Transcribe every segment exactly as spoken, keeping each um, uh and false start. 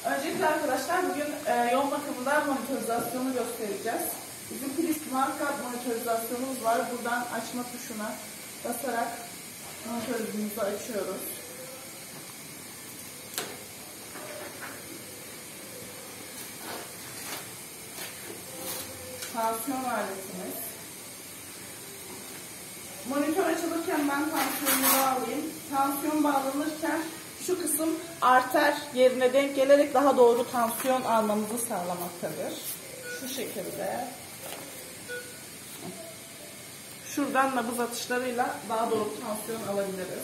Öncelikle arkadaşlar bugün e, yoğun bakımda monitorizasyonu göstereceğiz. Bizim Prisma kart monitorizasyonumuz var. Buradan açma tuşuna basarak monitörümüzü açıyoruz. Tansiyon aletimiz. Monitör açılırken ben tansiyonumu alayım. Tansiyon bağlanırken şu kısım arter yerine denk gelerek daha doğru tansiyon almamızı sağlamaktadır. Şu şekilde. Şuradan nabız atışlarıyla daha doğru tansiyon alabiliriz.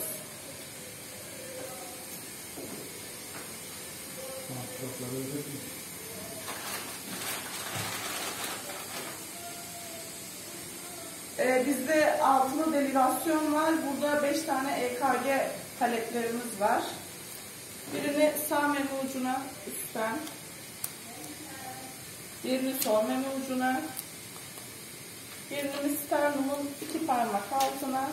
Ee, bizde altılı derivasyon var. Burada beş tane E K G taleplerimiz var. Birini sağ meme ucuna üstten, birini sol meme ucuna, birini sternumun iki parmak altına,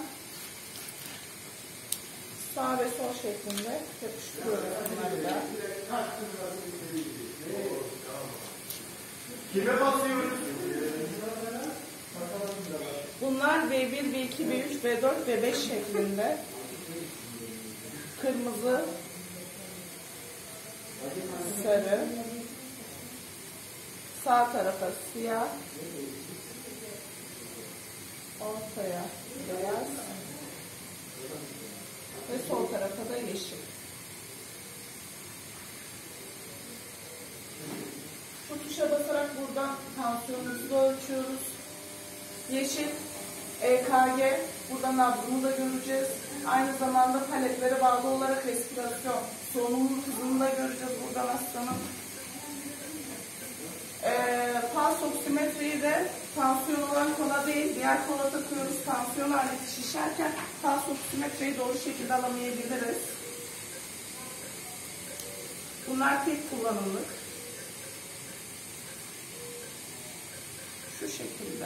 sağ ve sol şeklinde yapıştırıyoruz bunları da. Kime basıyoruz? Bunlar B bir, B iki, B üç, B dört, B beş şeklinde. Kırmızı, sarı, sağ tarafa siyah, ortaya beyaz ve sol tarafa da yeşil. Bu tuşa basarak buradan tansiyonumuzu ölçüyoruz. Yeşil E K G, buradan nabzını da göreceğiz. Aynı zamanda paletlere bağlı olarak respirasyon, solunum hızını da göreceğiz buradan hastanın. Ee, pulse oksimetreyi de tansiyon olan kola değil, diğer kola takıyoruz. Tansiyon aleti şişerken pulse oksimetreyi doğru şekilde alamayabiliriz. Bunlar tek kullanımlık. Şu şekilde.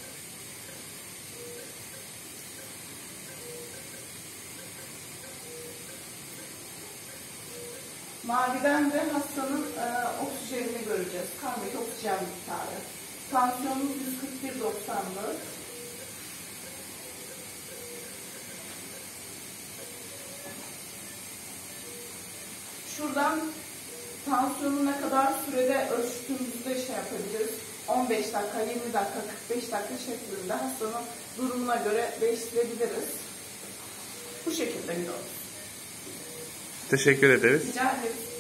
Maviden de hastanın e, oksijenini göreceğiz. Kandaki oksijen miktarı. Tansiyonumuz yüz kırk bir doksanlı. Şuradan tansiyonu ne kadar sürede ölçtüğümüzü de şey yapabiliriz. on beş dakika, yirmi dakika, kırk beş dakika şeklinde hastanın durumuna göre değiştirebiliriz. Bu şekilde gidiyoruz. Teşekkür ederiz. Rica ederiz.